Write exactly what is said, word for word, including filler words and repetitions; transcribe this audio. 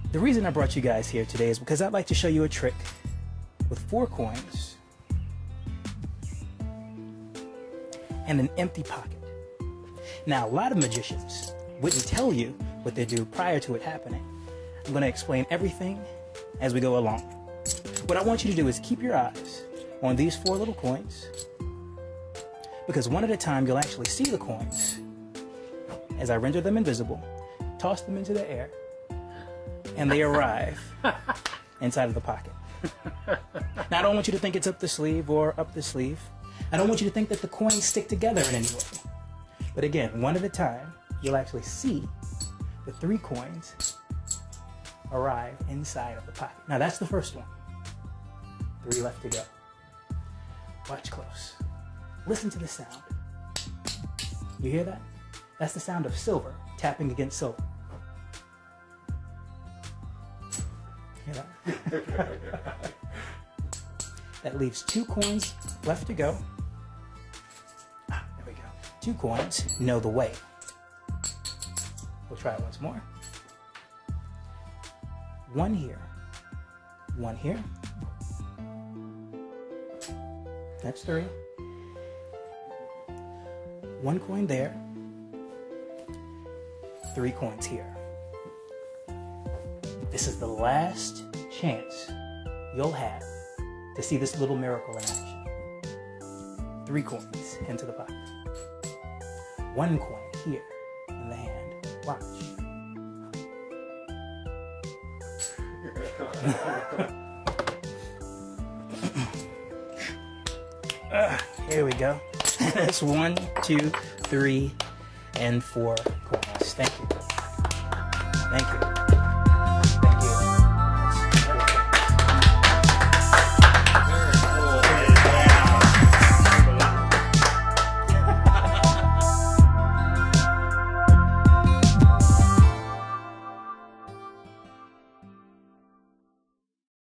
The reason I brought you guys here today is because I'd like to show you a trick with four coins and an empty pocket. Now, a lot of magicians wouldn't tell you what they do prior to it happening. I'm going to explain everything as we go along. What I want you to do is keep your eyes on these four little coins, because one at a time you'll actually see the coins as I render them invisible, toss them into the air, and they arrive inside of the pocket. Now, I don't want you to think it's up the sleeve or up the sleeve. I don't want you to think that the coins stick together in any way. But again, one at a time, you'll actually see the three coins arrive inside of the pocket. Now, that's the first one. Three left to go. Watch close. Listen to the sound. You hear that? That's the sound of silver tapping against silver. Hear that? That leaves two coins left to go. Ah, there we go. Two coins know the way. We'll try it once more. One here. One here. That's three. One coin there. Three coins here. This is the last chance you'll have to see this little miracle in action. Three coins into the pocket. One coin here in the hand. Watch. uh, here we go. That's one, two, three, and four coins. Thank you. Thank you.